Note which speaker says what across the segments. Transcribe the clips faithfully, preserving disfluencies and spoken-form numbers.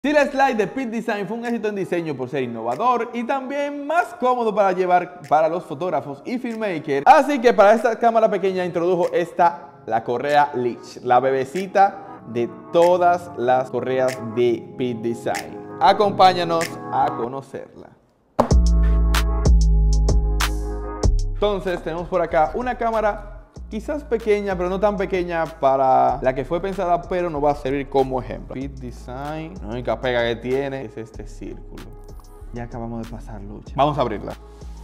Speaker 1: Si la Slide de Peak Design fue un éxito en diseño por ser innovador y también más cómodo para llevar para los fotógrafos y filmmakers, así que para esta cámara pequeña introdujo esta, la correa Leech, la bebecita de todas las correas de Peak Design. Acompáñanos a conocerla. Entonces tenemos por acá una cámara quizás pequeña, pero no tan pequeña para la que fue pensada, pero nos va a servir como ejemplo. Peak Design, la única pega que tiene es este círculo. Ya acabamos de pasar lucha. Vamos a abrirla.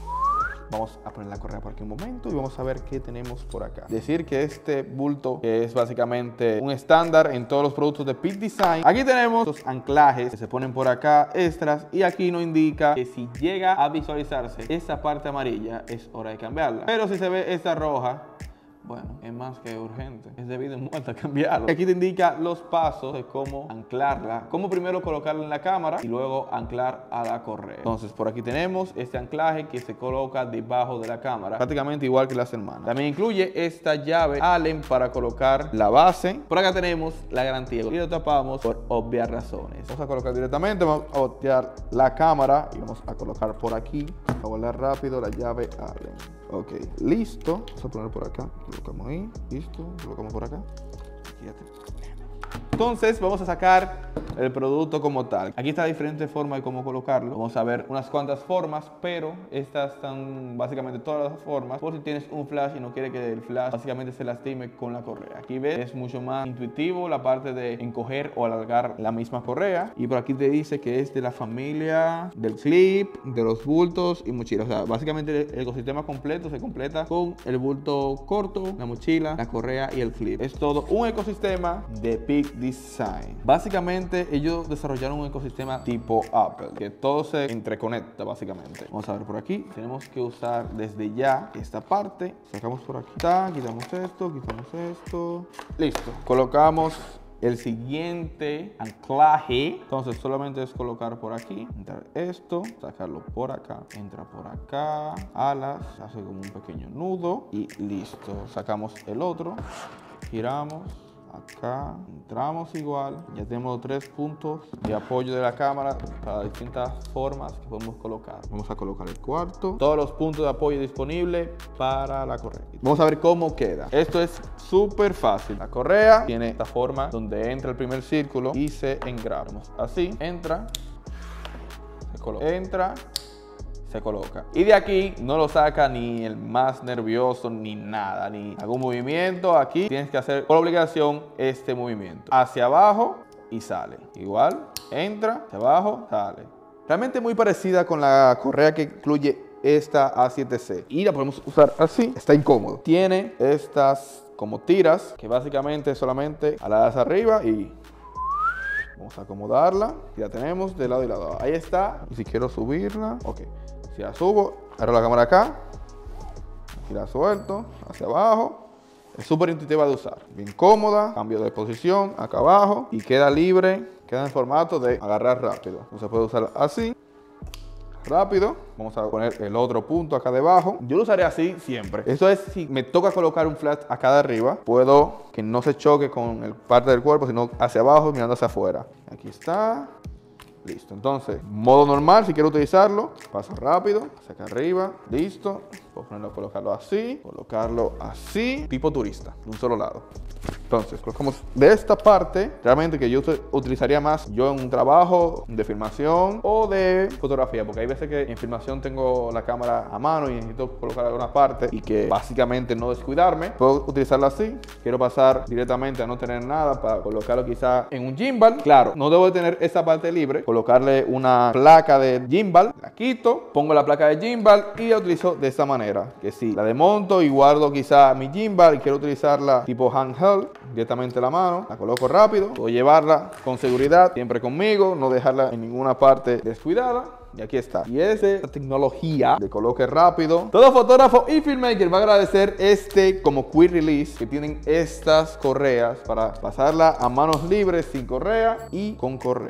Speaker 1: Vamos a poner la correa por aquí un momento y vamos a ver qué tenemos por acá. Decir que este bulto que es básicamente un estándar en todos los productos de Peak Design. Aquí tenemos los anclajes que se ponen por acá extras y aquí nos indica que si llega a visualizarse esa parte amarilla es hora de cambiarla. Pero si se ve esta roja, bueno, es más que urgente, es debido en muerte a cambiarlo. Aquí te indica los pasos de cómo anclarla, cómo primero colocarla en la cámara y luego anclar a la correa. Entonces por aquí tenemos este anclaje que se coloca debajo de la cámara, prácticamente igual que las hermanas. También incluye esta llave Allen para colocar la base. Por acá tenemos la garantía y lo tapamos por obvias razones. Vamos a colocar directamente, vamos a voltear la cámara y vamos a colocar por aquí, a volar rápido la llave Allen. Ok, listo. Vamos a poner por acá. Colocamos ahí. Listo. Colocamos por acá. Aquí ya tenemos. Entonces vamos a sacar el producto como tal. Aquí está diferente forma de cómo colocarlo. Vamos a ver unas cuantas formas, pero estas están básicamente todas las formas. Por si tienes un flash y no quieres que el flash básicamente se lastime con la correa. Aquí ves, es mucho más intuitivo la parte de encoger o alargar la misma correa. Y por aquí te dice que es de la familia del clip, de los bultos y mochilas. O sea, básicamente el ecosistema completo se completa con el bulto corto, la mochila, la correa y el clip. Es todo un ecosistema de Peak Design. Básicamente ellos desarrollaron un ecosistema tipo Apple, que todo se interconecta básicamente. Vamos a ver por aquí. Tenemos que usar desde ya esta parte. Sacamos por aquí. Quitamos esto, quitamos esto. Listo. Colocamos el siguiente anclaje. Entonces solamente es colocar por aquí, entrar esto, sacarlo por acá, entra por acá, alas, hace como un pequeño nudo y listo. Sacamos el otro, giramos. Acá entramos igual, ya tenemos tres puntos de apoyo de la cámara para distintas formas que podemos colocar. Vamos a colocar el cuarto, todos los puntos de apoyo disponibles para la correa. Vamos a ver cómo queda. Esto es súper fácil. La correa tiene esta forma donde entra el primer círculo y se engrava. Así, entra, se coloca, entra, se coloca. Y de aquí no lo saca ni el más nervioso ni nada, ni algún movimiento. Aquí tienes que hacer por obligación este movimiento. Hacia abajo y sale. Igual, entra, hacia abajo, sale. Realmente muy parecida con la correa que incluye esta A siete C. Y la podemos usar así. Está incómodo. Tiene estas como tiras que básicamente solamente aladas arriba y vamos a acomodarla. Ya tenemos de lado y lado. Ahí está. Y si quiero subirla, ok. Si la subo, abro la cámara acá, aquí la suelto, hacia abajo. Es súper intuitiva de usar, bien cómoda, cambio de posición acá abajo y queda libre, queda en formato de agarrar rápido. Entonces puede usar así, rápido. Vamos a poner el otro punto acá debajo. Yo lo usaré así siempre. Esto es si me toca colocar un flash acá de arriba, puedo que no se choque con el parte del cuerpo, sino hacia abajo mirando hacia afuera. Aquí está. Listo, entonces, modo normal, si quiero utilizarlo, paso rápido, hacia acá arriba, listo. Puedo ponerlo, colocarlo así, colocarlo así, tipo turista, de un solo lado. Entonces, colocamos de esta parte, realmente que yo utilizaría más yo en un trabajo de filmación o de fotografía, porque hay veces que en filmación tengo la cámara a mano y necesito colocar alguna parte y que básicamente no descuidarme. Puedo utilizarla así. Quiero pasar directamente a no tener nada para colocarlo quizá en un gimbal. Claro, no debo de tener esa parte libre. Colocarle una placa de gimbal, la quito, pongo la placa de gimbal y la utilizo de esta manera. Que si la desmonto y guardo quizá mi gimbal y quiero utilizarla tipo handheld, directamente la mano, la coloco rápido, puedo llevarla con seguridad, siempre conmigo, no dejarla en ninguna parte descuidada. Y aquí está. Y es de tecnología de coloque rápido. Todo fotógrafo y filmmaker va a agradecer este como quick release que tienen estas correas para pasarla a manos libres sin correa y con correa.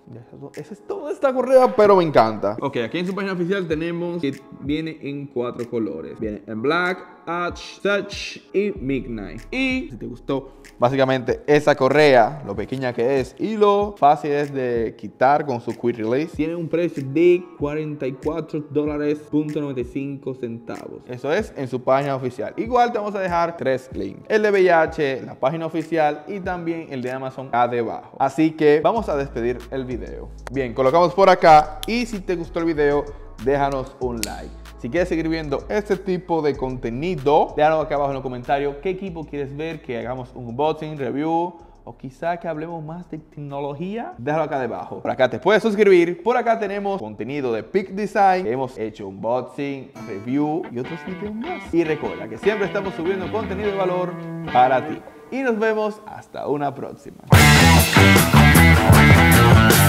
Speaker 1: Esa es toda esta correa, pero me encanta. Ok, aquí en su página oficial tenemos que viene en cuatro colores. Viene en Black, Ash, Touch y Midnight. Y si te gustó básicamente esa correa, lo pequeña que es y lo fácil es de quitar con su Quick Release, tiene un precio de cuarenta y cuatro dólares punto noventa y cinco centavos. Eso es en su página oficial. Igual te vamos a dejar tres links: el de V I H, la página oficial y también el de Amazon acá debajo. Así que vamos a despedir el video. Bien, colocamos por acá y si te gustó el video, déjanos un like. Si quieres seguir viendo este tipo de contenido, déjalo acá abajo en los comentarios qué equipo quieres ver, que hagamos un unboxing, review o quizá que hablemos más de tecnología. Déjalo acá debajo. Por acá te puedes suscribir. Por acá tenemos contenido de Peak Design. Hemos hecho unboxing, review y otros videos más. Y recuerda que siempre estamos subiendo contenido de valor para ti. Y nos vemos hasta una próxima.